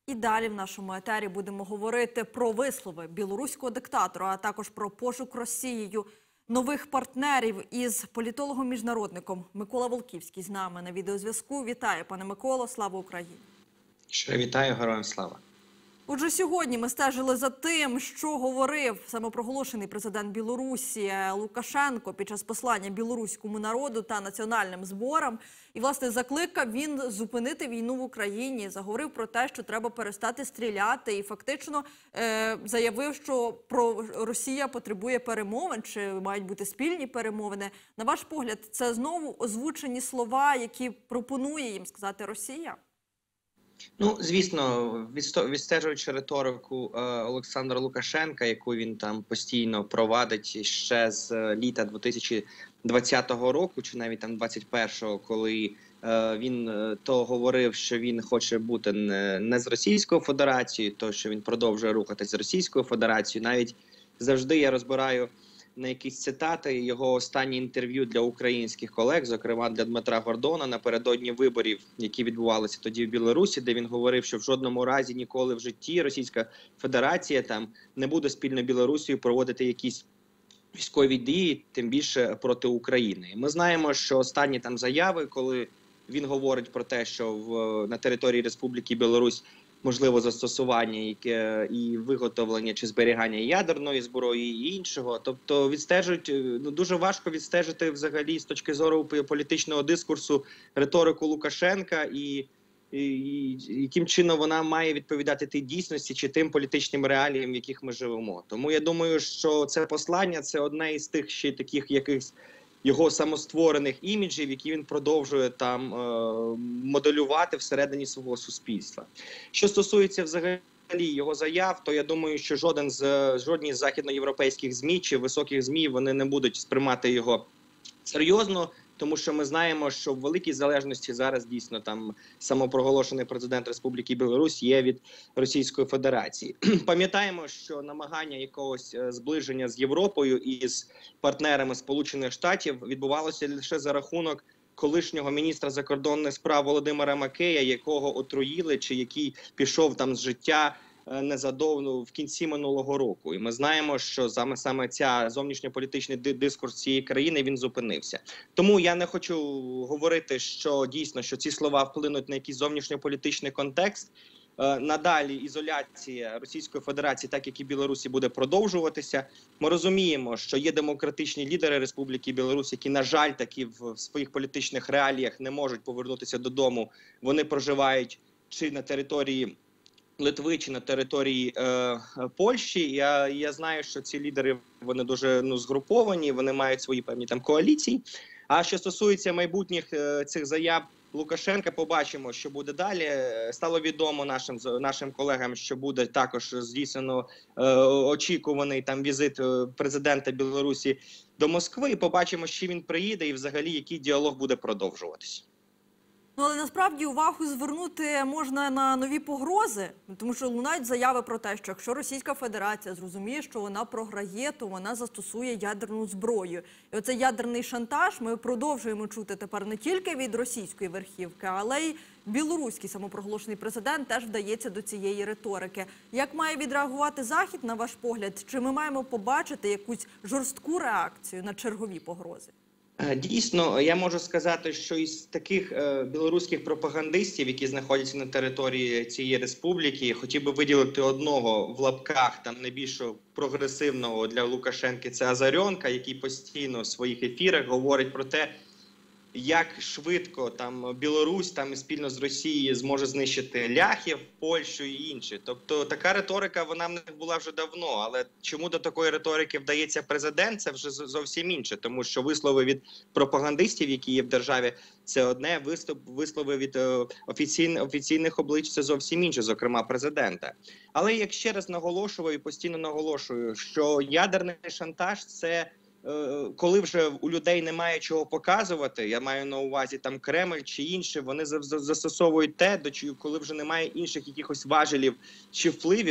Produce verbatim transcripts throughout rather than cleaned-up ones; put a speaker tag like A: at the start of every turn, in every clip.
A: І далі в нашому етері будемо говорити про вислови білоруського диктатора, а також про пошук Росією нових партнерів із політологом-міжнародником. Микола Волківський з нами на відеозв'язку. Вітаю, пане Миколо, слава Україні!
B: Що вітаю, героям слава!
A: Отже, сьогодні ми стежили за тим, що говорив самопроголошений президент Білорусі Лукашенко під час послання білоруському народу та національним зборам. І, власне, закликав він зупинити війну в Україні, заговорив про те, що треба перестати стріляти і фактично е заявив, що про Росія потребує перемовин, чи мають бути спільні перемовини. На ваш погляд, це знову озвучені слова, які пропонує їм сказати Росія?
B: Ну, звісно, відстежуючи риторику е, Олександра Лукашенка, яку він там постійно провадить ще з літа дві тисячі двадцятого року, чи навіть там двадцять першого, коли е, він е, то говорив, що він хоче бути не, не з Російською Федерацією, то що він продовжує рухатись з Російською Федерацією. Навіть завжди я розбираю на якісь цитати його останні інтерв'ю для українських колег, зокрема для Дмитра Гордона, напередодні виборів, які відбувалися тоді в Білорусі, де він говорив, що в жодному разі ніколи в житті Російська Федерація там не буде спільно Білорусією проводити якісь військові дії, тим більше проти України. І ми знаємо, що останні там заяви, коли він говорить про те, що в, на території Республіки Білорусь можливо застосування яке, і виготовлення чи зберігання ядерної зброї і іншого. Тобто відстежують, ну, дуже важко відстежити взагалі з точки зору політичного дискурсу риторику Лукашенка і, і, і яким чином вона має відповідати тій дійсності чи тим політичним реаліям, в яких ми живемо. Тому я думаю, що це послання – це одне із тих ще таких якихось його самостворених іміджів, які він продовжує там е моделювати всередині свого суспільства. Що стосується взагалі його заяв, то я думаю, що жоден з жодні з західноєвропейських ЗМІ чи високих ЗМІ вони не будуть сприймати його серйозно, тому що ми знаємо, що в великій залежності зараз дійсно там самопроголошений президент Республіки Білорусь є від Російської Федерації. Пам'ятаємо, що намагання якогось зближення з Європою і з партнерами Сполучених Штатів відбувалося лише за рахунок колишнього міністра закордонних справ Володимира Макея, якого отруїли, чи який пішов там з життя незадовго в кінці минулого року. І ми знаємо, що саме саме ця зовнішньополітичний дискурс цієї країни він зупинився. Тому я не хочу говорити, що дійсно, що ці слова вплинуть на якийсь зовнішньополітичний контекст. Надалі ізоляція Російської Федерації, так як і Білорусі, буде продовжуватися. Ми розуміємо, що є демократичні лідери Республіки Білорусь, які, на жаль, таки в своїх політичних реаліях не можуть повернутися додому. Вони проживають чи на території Литви, чи на території е, Польщі. Я, я знаю, що ці лідери, вони дуже ну, згруповані, вони мають свої певні там коаліції. А що стосується майбутніх е, цих заяв Лукашенка, побачимо, що буде далі. Стало відомо нашим нашим колегам, що буде також здійснено е, очікуваний там візит президента Білорусі до Москви. І побачимо, що він приїде і взагалі який діалог буде продовжуватися.
A: Ну, але насправді увагу звернути можна на нові погрози, тому що лунають заяви про те, що якщо Російська Федерація зрозуміє, що вона програє, то вона застосує ядерну зброю. І оцей ядерний шантаж ми продовжуємо чути тепер не тільки від російської верхівки, але й білоруський самопроголошений президент теж вдається до цієї риторики. Як має відреагувати Захід, на ваш погляд? Чи ми маємо побачити якусь жорстку реакцію на чергові погрози?
B: Дійсно, я можу сказати, що із таких е, білоруських пропагандистів, які знаходяться на території цієї республіки, хотів би виділити одного в лапках, там найбільш прогресивного для Лукашенки, це Азарьонка, який постійно в своїх ефірах говорить про те, як швидко там Білорусь там спільно з Росією зможе знищити ляхів, Польщу і інші. Тобто така риторика, вона в них була вже давно, але чому до такої риторики вдається президент, це вже зовсім інше, тому що вислови від пропагандистів, які є в державі, це одне, вислови від офіційних, офіційних облич це зовсім інше, зокрема президента. Але як ще раз наголошую і постійно наголошую, що ядерний шантаж – це коли вже у людей немає чого показувати, я маю на увазі там Кремль чи інші, вони застосовують те, до чого, коли вже немає інших якихось важелів чи впливів,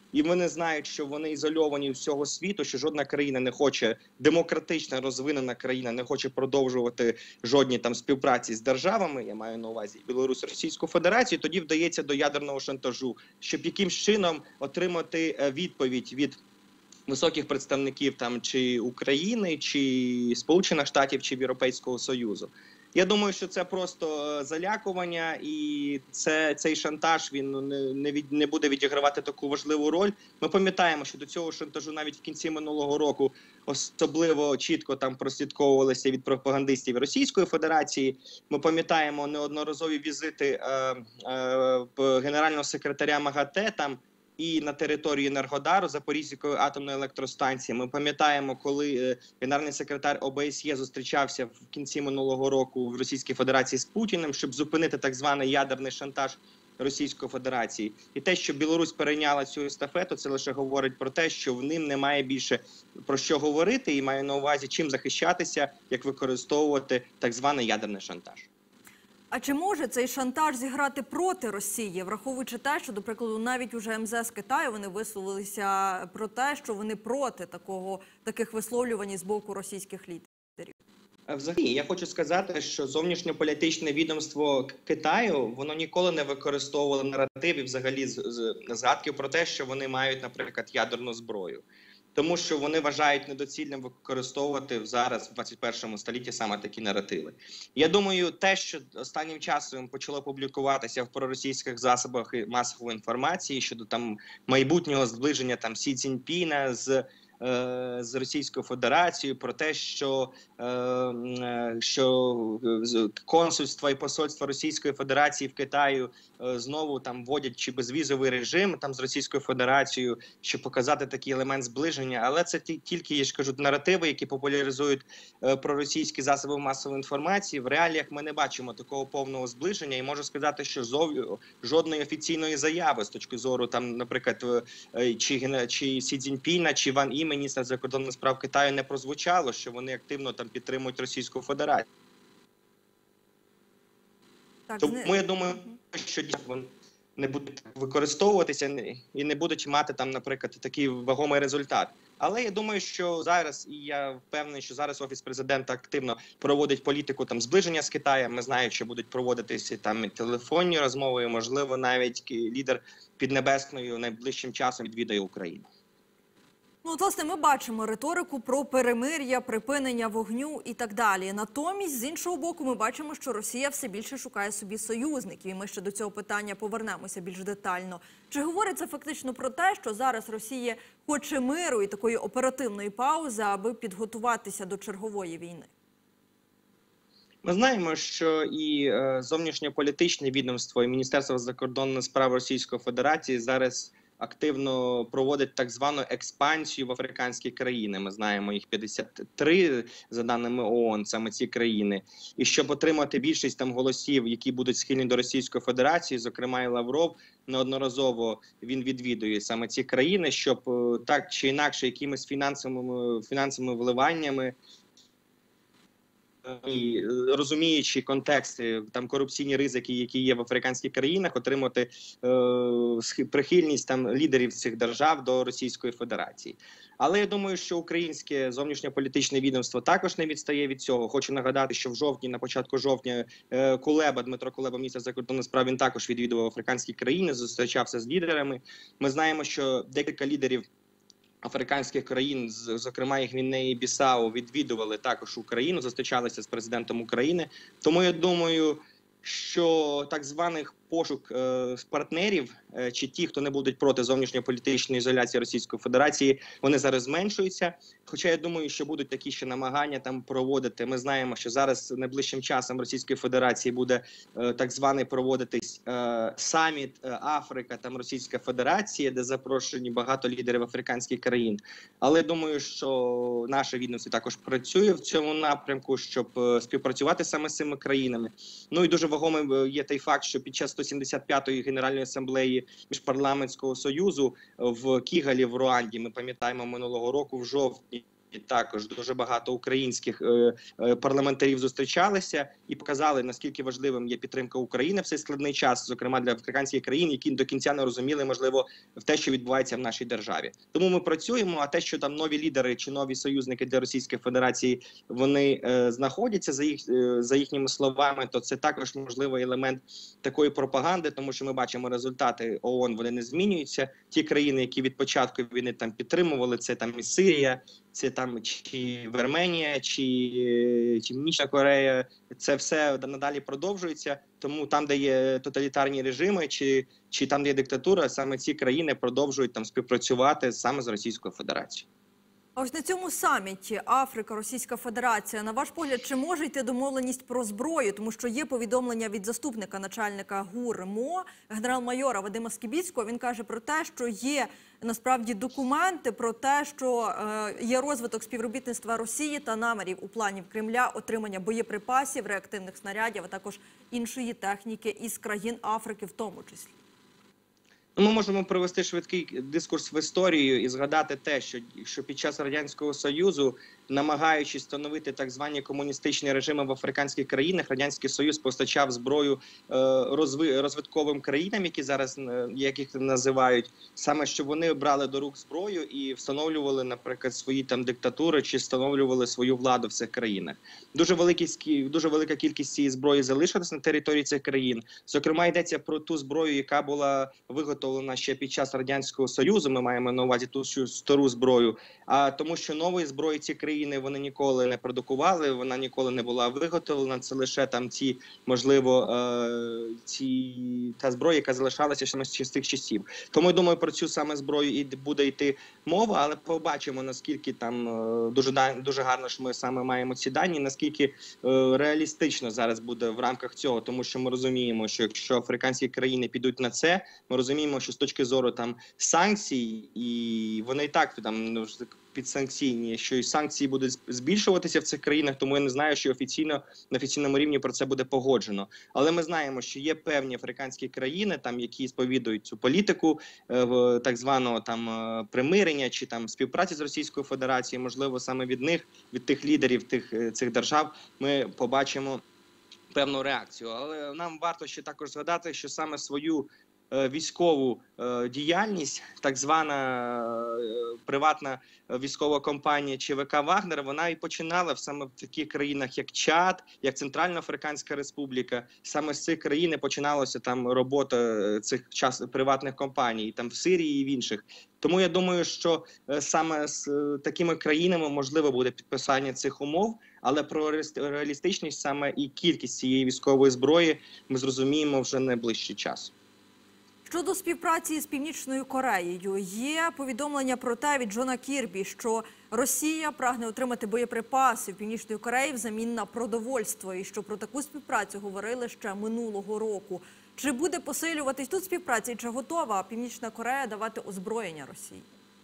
B: і вони знають, що вони ізольовані від всього світу, що жодна країна не хоче, демократична, розвинена країна не хоче продовжувати жодні там співпраці з державами, я маю на увазі Білорусь, Російську Федерацію, тоді вдається до ядерного шантажу, щоб якимсь чином отримати відповідь від високих представників там чи України, чи Сполучених Штатів, чи Європейського Союзу. Я думаю, що це просто залякування, і це, цей шантаж він не, не, від, не буде відігравати таку важливу роль. Ми пам'ятаємо, що до цього шантажу навіть в кінці минулого року особливо чітко там прослідковувалися від пропагандистів Російської Федерації. Ми пам'ятаємо неодноразові візити е, е, генерального секретаря МАГАТЕ там і на території Енергодару, Запорізької атомної електростанції. Ми пам'ятаємо, коли генеральний секретар О Б С Є зустрічався в кінці минулого року в Російській Федерації з Путіним, щоб зупинити так званий ядерний шантаж Російської Федерації. І те, що Білорусь перейняла цю естафету, це лише говорить про те, що в ним немає більше про що говорити, і маю на увазі, чим захищатися, як використовувати так званий ядерний шантаж.
A: А чи може цей шантаж зіграти проти Росії, враховуючи те, що, до прикладу, навіть уже Ем Зе Ес Китаю вони висловилися про те, що вони проти такого, таких висловлювань з боку російських лідерів?
B: Взагалі, я хочу сказати, що зовнішньополітичне відомство Китаю, воно ніколи не використовувало наративів, взагалі, згадки про те, що вони мають, наприклад, ядерну зброю. Тому що вони вважають недоцільним використовувати зараз, в двадцять першому столітті, саме такі наративи. Я думаю, те, що останнім часом почало публікуватися в проросійських засобах масової інформації щодо там майбутнього зближення там Сі Цзіньпіна з з Російською Федерацією, про те, що, що консульства і посольства Російської Федерації в Китаю знову там вводять чи безвізовий режим там з Російською Федерацією, щоб показати такий елемент зближення. Але це тільки, я ж кажу, наративи, які популяризують проросійські засоби масової інформації. В реаліях ми не бачимо такого повного зближення, і можу сказати, що зов... жодної офіційної заяви з точки зору там, наприклад, чи, чи Сі Цзіньпіна, чи Ван І, міністра закордонних справ Китаю, не прозвучало, що вони активно там підтримують Російську Федерацію. Так, Тому не... я думаю, що вони не будуть використовуватися і не будуть мати там, наприклад, такий вагомий результат. Але я думаю, що зараз, і я впевнений, що зараз Офіс Президента активно проводить політику там зближення з Китаєм. Ми знаємо, що будуть проводитися там і телефонні розмови, і, можливо, навіть лідер Піднебесної найближчим часом відвідає Україну.
A: Ну, от, власне, ми бачимо риторику про перемир'я, припинення вогню і так далі. Натомість, з іншого боку, ми бачимо, що Росія все більше шукає собі союзників. І ми ще до цього питання повернемося більш детально. Чи говорить це фактично про те, що зараз Росія хоче миру і такої оперативної паузи, аби підготуватися до чергової війни?
B: Ми знаємо, що і е, зовнішньополітичне відомство, і Міністерство закордонних справ Російської Федерації зараз активно проводить так звану експансію в африканські країни. Ми знаємо, їх п'ятдесят три, за даними О О Н, саме ці країни. І щоб отримати більшість там голосів, які будуть схильні до Російської Федерації, зокрема і Лавров, неодноразово він відвідує саме ці країни, щоб так чи інакше якимись фінансовими, фінансовими вливаннями, і розуміючи контекст, там корупційні ризики, які є в африканських країнах, отримати е, прихильність там лідерів цих держав до Російської Федерації. Але я думаю, що українське зовнішньополітичне відомство також не відстає від цього. Хочу нагадати, що в жовтні, на початку жовтня, е, Кулеба, Дмитро Кулеба, міністр закордонних справ, він також відвідував африканські країни, зустрічався з лідерами. Ми знаємо, що декілька лідерів африканських країн, зокрема і Гвінеї Бісау, відвідували також Україну, зустрічалися з президентом України. Тому я думаю, що так званих пошук е, партнерів, е, чи ті, хто не будуть проти зовнішньополітичної ізоляції Російської Федерації, вони зараз зменшуються. Хоча я думаю, що будуть такі ще намагання там проводити. Ми знаємо, що зараз найближчим часом Російської Федерації буде е, так званий проводитись е, саміт е, Африка, там Російська Федерація, де запрошені багато лідерів африканських країн. Але думаю, що наше відомство також працює в цьому напрямку, щоб е, співпрацювати саме з цими країнами. Ну і дуже вагомим є той факт, що під час сто сімдесят п'ятої Генеральної асамблеї Міжпарламентського союзу в Кігалі в Руанді, ми пам'ятаємо, минулого року в жовтні, також дуже багато українських е, е, парламентарів зустрічалися і показали, наскільки важливим є підтримка України в цей складний час, зокрема для африканських країн, які до кінця не розуміли, можливо, в те, що відбувається в нашій державі. Тому ми працюємо. А те, що там нові лідери чи нові союзники для Російської Федерації вони е, знаходяться за їх е, за їхніми словами, то це також можливий елемент такої пропаганди, тому що ми бачимо результати ООН, вони не змінюються. Ті країни, які від початку війни там підтримували, це там і Сирія, це там чи Вірменія, чи, чи Північна Корея, це все надалі продовжується. Тому там, де є тоталітарні режими, чи, чи там, де є диктатура, саме ці країни продовжують там співпрацювати саме з Російською Федерацією.
A: А ось на цьому саміті Африка, Російська Федерація, на ваш погляд, чи може йти домовленість про зброю? Тому що є повідомлення від заступника начальника ГУР МО, генерал-майора Вадима Скібіцького. Він каже про те, що є насправді документи про те, що е, є розвиток співробітництва Росії та намірів у плані Кремля отримання боєприпасів, реактивних снарядів, а також іншої техніки із країн Африки в тому числі.
B: Ми можемо провести швидкий дискурс в історію і згадати те, що, що під час Радянського Союзу, намагаючись встановити так звані комуністичні режими в африканських країнах, Радянський Союз постачав зброю е, розви, розвитковим країнам, які зараз, е, як їх називають, саме щоб вони брали до рук зброю і встановлювали, наприклад, свої там диктатури чи встановлювали свою владу в цих країнах. Дуже, великі, дуже велика кількість цієї зброї залишилась на території цих країн. Зокрема, йдеться про ту зброю, яка була виготовлена ще під час Радянського Союзу, ми маємо на увазі ту стару зброю, а тому що нової зброї ці країни вони ніколи не продукували, вона ніколи не була виготовлена, це лише там ці, можливо, е, ці, та зброя, яка залишалася ще з тих часів. Тому я думаю, про цю саме зброю і буде йти мова, але побачимо, наскільки там е, дуже, дуже гарно, що ми саме маємо ці дані, наскільки е, реалістично зараз буде в рамках цього, тому що ми розуміємо, що якщо африканські країни підуть на це, ми розуміємо, що з точки зору там санкцій, і вони і так там підсанкційні, що і санкції будуть збільшуватися в цих країнах, тому я не знаю, що офіційно на офіційному рівні про це буде погоджено. Але ми знаємо, що є певні африканські країни, там які сповідують цю політику е, так званого там е, примирення чи там співпраці з Російською Федерацією. Можливо, саме від них, від тих лідерів тих е, цих держав, ми побачимо певну реакцію. Але нам варто ще також згадати, що саме свою військову е, діяльність, так звана е, приватна військова компанія ЧВК «Вагнер», вона і починала саме в таких країнах, як Чад, як Центральноафриканська Республіка. Саме з цих країн починалася там робота цих час приватних компаній, там в Сирії і в інших. Тому я думаю, що е, саме з е, такими країнами можливо буде підписання цих умов, але про реалістичність саме і кількість цієї військової зброї ми зрозуміємо вже найближчий час.
A: Щодо співпраці з Північною Кореєю, є повідомлення про те від Джона Кірбі, що Росія прагне отримати боєприпаси в Північної Кореї взамін на продовольство, і що про таку співпрацю говорили ще минулого року. Чи буде посилюватись тут співпраця, і чи готова Північна Корея давати озброєння Росії?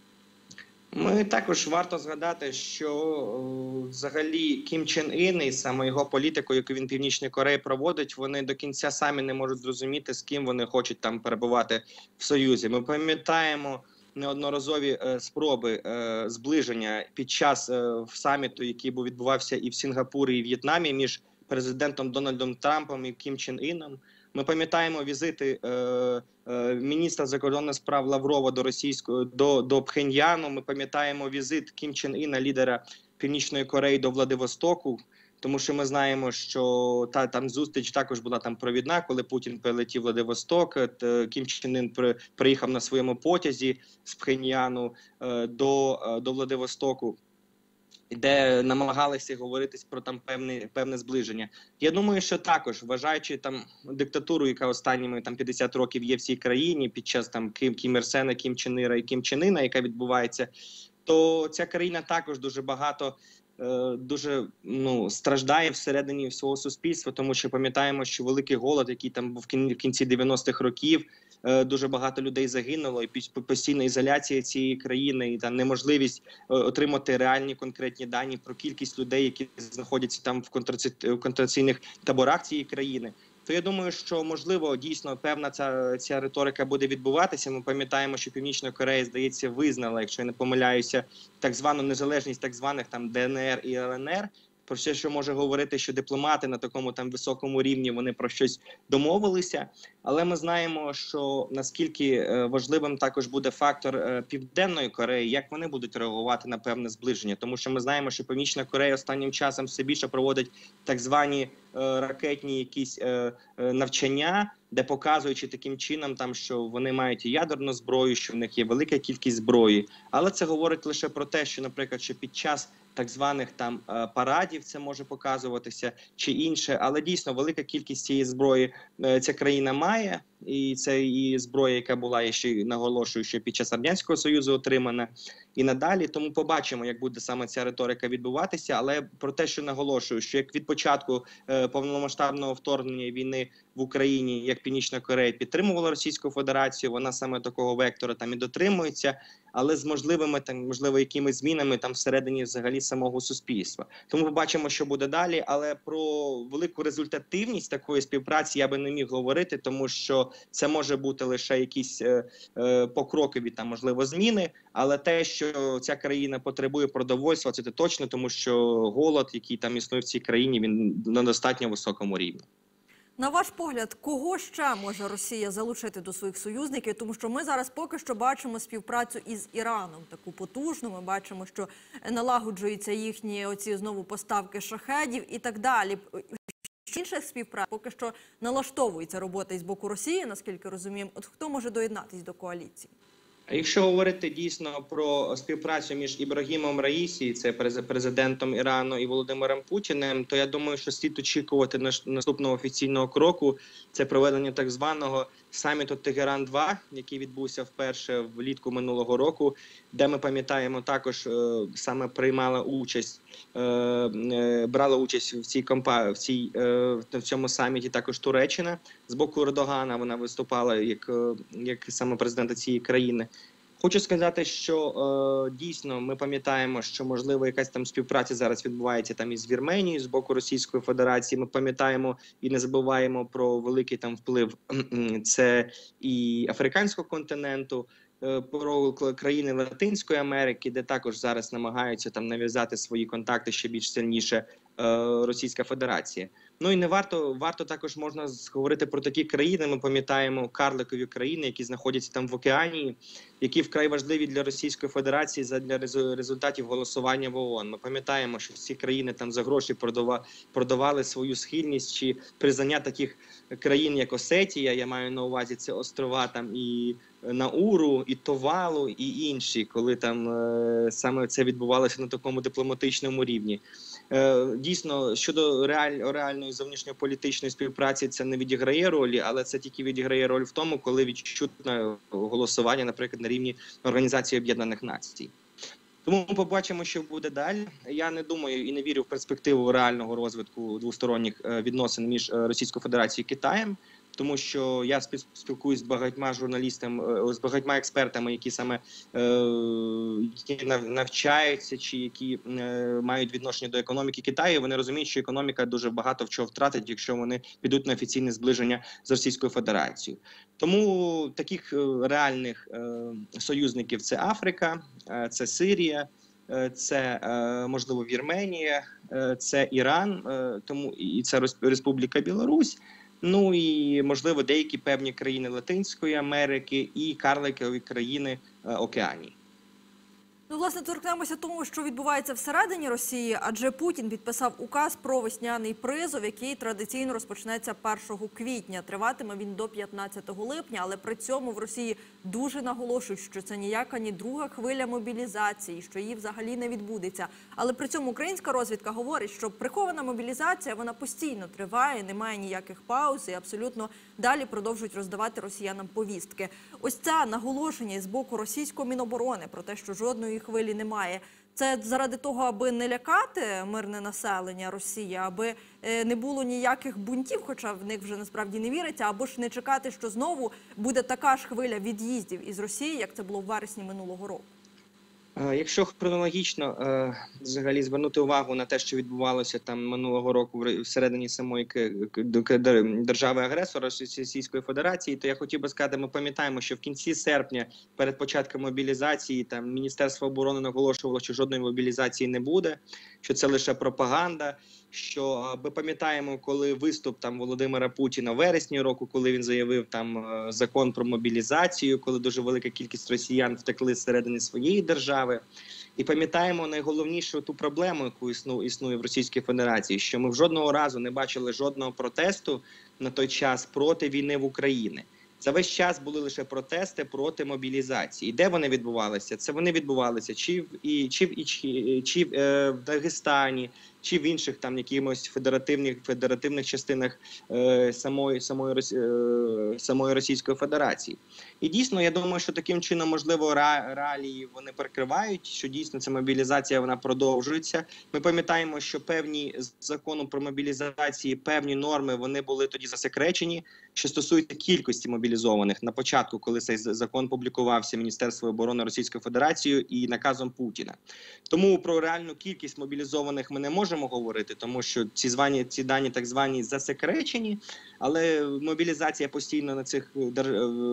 B: Ми також варто згадати, що о, взагалі Кім Чен Ін і саме його політику, яку він Північної Кореї проводить, вони до кінця самі не можуть зрозуміти, з ким вони хочуть там перебувати в Союзі. Ми пам'ятаємо неодноразові е, спроби е, зближення під час е, саміту, який був відбувався і в Сінгапурі, і в В'єтнамі між президентом Дональдом Трампом і Кім Чен Іном. Ми пам'ятаємо візити е, е, міністра закордонних справ Лаврова до російського до, до Пхеньяну. Ми пам'ятаємо візит Кім Чен Іна, лідера Північної Кореї, до Владивостоку. Тому що ми знаємо, що та там зустріч також була там провідна, коли Путін прилетів в Владивосток. Кім Чен Ін при, приїхав на своєму потязі з Пхеньяну е, до, е, до Владивостоку, де намагалися говорити про там певне певне зближення. Я думаю, що також, вважаючи там диктатуру, яка останніми там п'ятдесят років є в цій країні під час там Кім Кім Ір Сена, Кім Чен Іра і Кім Чен Іна, яка відбувається, то ця країна також дуже багато е, дуже ну страждає всередині свого суспільства, тому що пам'ятаємо, що великий голод, який там був в кінці дев'яностих років, дуже багато людей загинуло, і постійна ізоляція цієї країни, і там неможливість отримати реальні конкретні дані про кількість людей, які знаходяться там в контраційних таборах цієї країни. то я думаю, що, можливо, дійсно певна ця, ця риторика буде відбуватися. Ми пам'ятаємо, що Північна Корея, здається, визнала, якщо я не помиляюся, так звану незалежність так званих там Д Н Р і Л Н Р. Про все, що може говорити, що дипломати на такому там високому рівні, вони про щось домовилися. Але ми знаємо, що наскільки важливим також буде фактор Південної Кореї, як вони будуть реагувати на певне зближення. Тому що ми знаємо, що Північна Корея останнім часом все більше проводить так звані ракетні якісь навчання, де показуючи таким чином, там, що вони мають і ядерну зброю, що в них є велика кількість зброї. Але це говорить лише про те, що, наприклад, що під час так званих там парадів це може показуватися чи інше, але дійсно велика кількість цієї зброї ця країна має, і це і зброя, яка була, ще наголошую, що під час Радянського Союзу отримана і надалі. Тому побачимо, як буде саме ця риторика відбуватися, але про те, що наголошую, що як від початку е, повномасштабного вторгнення війни в Україні, як Північна Корея підтримувала Російську Федерацію, вона саме такого вектора там і дотримується, але з можливими там, можливо, якимись змінами там всередині взагалі самого суспільства. Тому побачимо, що буде далі, але про велику результативність такої співпраці я би не міг говорити, тому що це може бути лише якісь е, е, покрокові там, можливо, зміни, але те, що ця країна потребує продовольства, це точно, тому що голод, який там існує в цій країні, він на достатньо високому рівні.
A: На ваш погляд, кого ще може Росія залучити до своїх союзників? Тому що ми зараз поки що бачимо співпрацю із Іраном, таку потужну. Ми бачимо, що налагоджуються їхні оці знову поставки шахедів і так далі. Інших співпраць поки що налаштовується робота із боку Росії, наскільки розуміємо. От хто може доєднатись до коаліції?
B: А якщо говорити дійсно про співпрацю між Ібрагімом Раїсі, це президентом Ірану, і Володимиром Путіним, то я думаю, що слід очікувати наступного офіційного кроку. Це проведення так званого саміту Тегеран два, який відбувся вперше влітку минулого року, де ми пам'ятаємо також саме приймала участь, брала участь в цій компа... в цій в цьому саміті також Туреччина з боку Ердогана. Вона виступала як як саме президента цієї країни. Хочу сказати, що е, дійсно ми пам'ятаємо, що можливо якась там співпраця зараз відбувається там із Вірменією з боку Російської Федерації. Ми пам'ятаємо і не забуваємо про великий там вплив це і африканського континенту, е, про країни Латинської Америки, де також зараз намагаються там нав'язати свої контакти ще більш сильніше е, Російська Федерація. Ну і не варто, варто також можна говорити про такі країни. Ми пам'ятаємо карликові країни, які знаходяться там в океані, які вкрай важливі для Російської Федерації задля результатів голосування в ООН. Ми пам'ятаємо, що ці країни там за гроші продавали, продавали свою схильність чи признання таких країн, як Осетія, я маю на увазі це острова там і Науру, і Товалу, і інші, коли там е, саме це відбувалося на такому дипломатичному рівні. Е, дійсно, щодо реаль, реальної зовнішньополітичної співпраці це не відіграє ролі, але це тільки відіграє роль в тому, коли відчутне голосування, наприклад, на рівні Організації Об'єднаних Націй. Тому ми побачимо, що буде далі. Я не думаю і не вірю в перспективу реального розвитку двосторонніх відносин між Російською Федерацією і Китаєм, тому що я спілкуюсь з багатьма журналістами, з багатьма експертами, які саме е, які навчаються чи які е, мають відношення до економіки Китаю. Вони розуміють, що економіка дуже багато в чого втратить, якщо вони підуть на офіційне зближення з Російською Федерацією. Тому таких реальних е, союзників – це Африка, е, це Сирія, е, це, е, можливо, Вірменія, е, це Іран, е, тому і це Республіка Білорусь. Ну і, можливо, деякі певні країни Латинської Америки і карликові країни е, Океанії.
A: Ну, власне, торкнемося тому, що відбувається всередині Росії, адже Путін підписав указ про весняний призов, який традиційно розпочнеться першого квітня. Триватиме він до п'ятнадцятого липня, але при цьому в Росії дуже наголошують, що це ніяка ні друга хвиля мобілізації, що її взагалі не відбудеться. Але при цьому українська розвідка говорить, що прихована мобілізація, вона постійно триває, немає ніяких пауз і абсолютно далі продовжують роздавати росіянам повістки. Ось це наголошення з боку російського Міноборони про те, що жодної хвилі немає. Це заради того, аби не лякати мирне населення Росії, аби не було ніяких бунтів, хоча в них вже насправді не віриться, або ж не чекати, що знову буде така ж хвиля від'їздів із Росії, як це було в вересні минулого року.
B: Е, Якщо хронологічно е, взагалі звернути увагу на те, що відбувалося там минулого року в ре- всередині самої к- к- д- дер- держави-агресора Російської Федерації, то я хотів би сказати, ми пам'ятаємо, що в кінці серпня, перед початком мобілізації, там Міністерство оборони наголошувало, що жодної мобілізації не буде, що це лише пропаганда. Що е, ми пам'ятаємо, коли виступ там Володимира Путіна в вересні року, коли він заявив там е, закон про мобілізацію, коли дуже велика кількість росіян втекли зсередини своєї держави. І пам'ятаємо найголовнішу ту проблему, яку існу, існує в Російській Федерації, що ми в жодного разу не бачили жодного протесту на той час проти війни в Україні. За весь час були лише протести проти мобілізації. І де вони відбувалися? Це вони відбувалися чи в і чи в і чи, чи в, е, в Дагестані, чи в інших там якимось федеративних федеративних частинах е, самої самої е, самої Російської Федерації. І дійсно, я думаю, що таким чином можливо ра, реалії вони перекривають, що дійсно ця мобілізація вона продовжується. Ми пам'ятаємо, що певні з закону про мобілізації, певні норми вони були тоді засекречені, що стосується кількості мобілізованих на початку, коли цей закон публікувався Міністерством оборони Російської Федерації і наказом Путіна. Тому про реальну кількість мобілізованих ми не можемо говорити, тому що ці звані ці дані так звані засекречені, але мобілізація постійно на цих дер...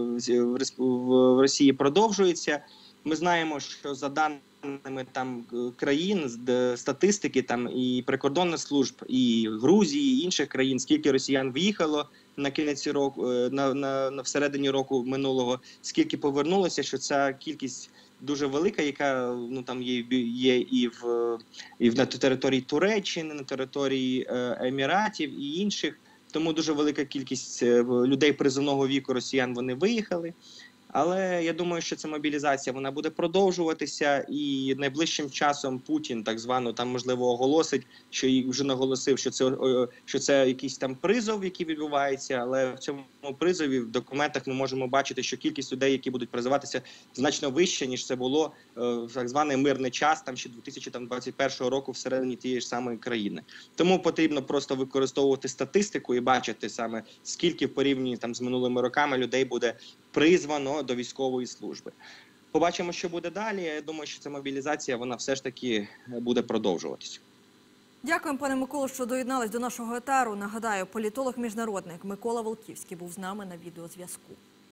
B: в Росії продовжується. Ми знаємо, що за даними там країн, статистики там і прикордонних служб, і Грузії, і інших країн, скільки росіян в'їхало на кінець року, на, на, на всередині року минулого, скільки повернулося, що ця кількість дуже велика, яка ну там є, є і в і в на території Туреччини, на території е, Еміратів і інших. Тому дуже велика кількість людей призовного віку росіян вони виїхали. Але я думаю, що ця мобілізація вона буде продовжуватися, і найближчим часом Путін так звано там можливо оголосить, що і вже наголосив, що це що це якийсь там призов, який відбувається. Але в цьому призові в документах ми можемо бачити, що кількість людей, які будуть призиватися, значно вища, ніж це було в так званий мирний час, там ще дві тисячі двадцять першого року всередині тієї ж самої країни. Тому потрібно просто використовувати статистику і бачити саме скільки в порівнянні там з минулими роками людей буде призвано до військової служби. Побачимо, що буде далі. Я думаю, що ця мобілізація, вона все ж таки буде продовжуватися.
A: Дякуємо, пане Миколо, що доєднались до нашого етеру. Нагадаю, політолог-міжнародник Микола Волківський був з нами на відеозв'язку.